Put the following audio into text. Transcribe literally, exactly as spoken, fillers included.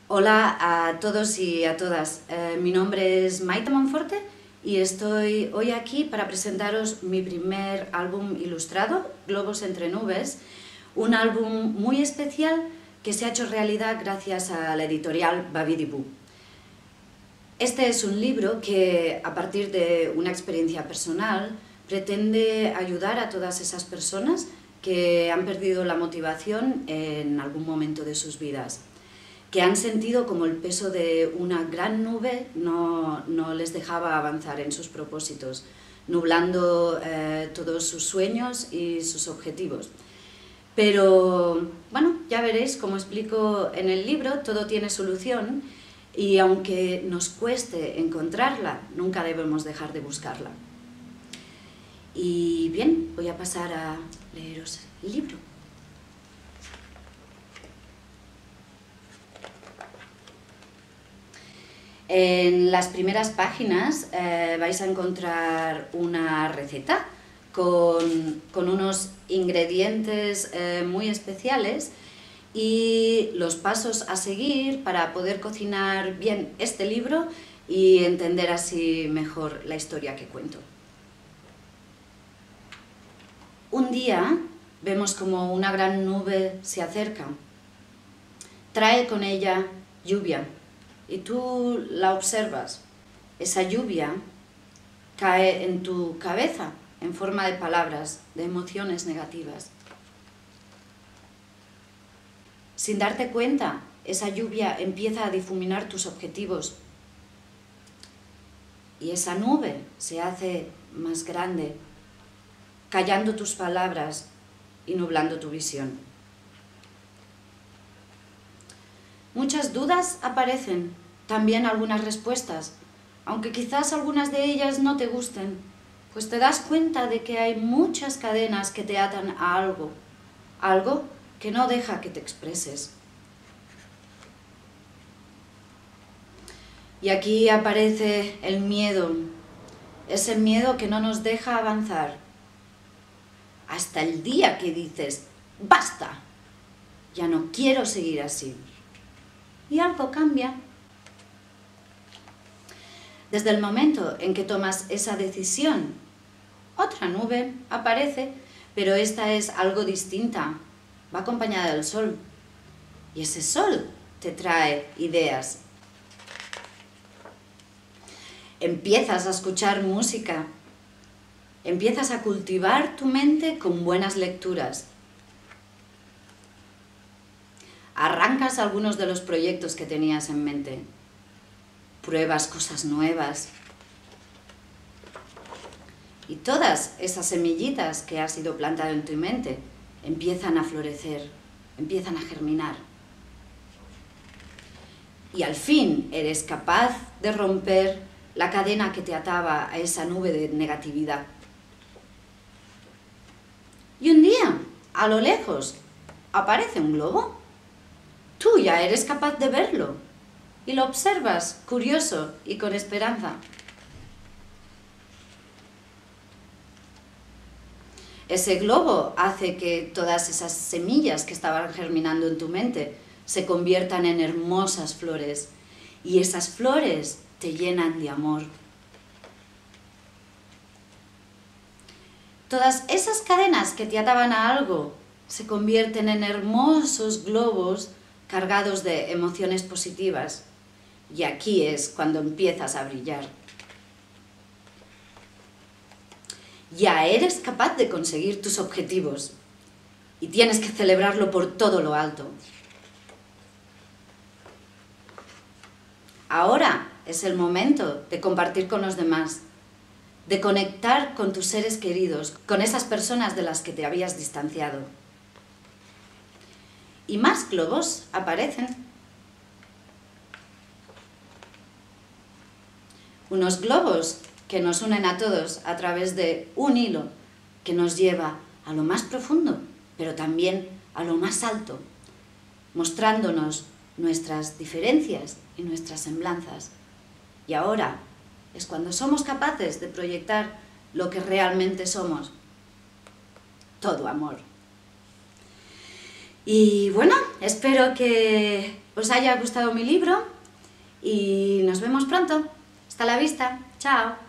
Hola a todos y a todas, eh, mi nombre es Maite Monforte y estoy hoy aquí para presentaros mi primer álbum ilustrado, Globos entre nubes, un álbum muy especial que se ha hecho realidad gracias a la editorial Babidi-Boo. Este es un libro que, a partir de una experiencia personal, pretende ayudar a todas esas personas que han perdido la motivación en algún momento de sus vidas, que han sentido como el peso de una gran nube no, no les dejaba avanzar en sus propósitos, nublando eh, todos sus sueños y sus objetivos. Pero, bueno, ya veréis, como explico en el libro, todo tiene solución y aunque nos cueste encontrarla, nunca debemos dejar de buscarla. Y bien, voy a pasar a leeros el libro. En las primeras páginas eh, vais a encontrar una receta con, con unos ingredientes eh, muy especiales y los pasos a seguir para poder cocinar bien este libro y entender así mejor la historia que cuento. Un día vemos como una gran nube se acerca. Trae con ella lluvia. Y tú la observas. Esa lluvia cae en tu cabeza en forma de palabras, de emociones negativas. Sin darte cuenta, esa lluvia empieza a difuminar tus objetivos. Y esa nube se hace más grande, callando tus palabras y nublando tu visión. Muchas dudas aparecen, también algunas respuestas, aunque quizás algunas de ellas no te gusten, pues te das cuenta de que hay muchas cadenas que te atan a algo, algo que no deja que te expreses. Y aquí aparece el miedo, ese miedo que no nos deja avanzar, hasta el día que dices, ¡basta! Ya no quiero seguir así. Y algo cambia. Desde el momento en que tomas esa decisión, otra nube aparece, pero esta es algo distinta, va acompañada del sol. Y ese sol te trae ideas. Empiezas a escuchar música, empiezas a cultivar tu mente con buenas lecturas. Arrancas algunos de los proyectos que tenías en mente. Pruebas cosas nuevas. Y todas esas semillitas que has ido plantando en tu mente empiezan a florecer, empiezan a germinar. Y al fin eres capaz de romper la cadena que te ataba a esa nube de negatividad. Y un día, a lo lejos, aparece un globo. Tú ya eres capaz de verlo y lo observas, curioso y con esperanza. Ese globo hace que todas esas semillas que estaban germinando en tu mente se conviertan en hermosas flores y esas flores te llenan de amor. Todas esas cadenas que te ataban a algo se convierten en hermosos globos cargados de emociones positivas, y aquí es cuando empiezas a brillar. Ya eres capaz de conseguir tus objetivos, y tienes que celebrarlo por todo lo alto. Ahora es el momento de compartir con los demás, de conectar con tus seres queridos, con esas personas de las que te habías distanciado. Y más globos aparecen. Unos globos que nos unen a todos a través de un hilo que nos lleva a lo más profundo, pero también a lo más alto, mostrándonos nuestras diferencias y nuestras semblanzas. Y ahora es cuando somos capaces de proyectar lo que realmente somos. Todo amor. Y bueno, espero que os haya gustado mi libro y nos vemos pronto. Hasta la vista. Chao.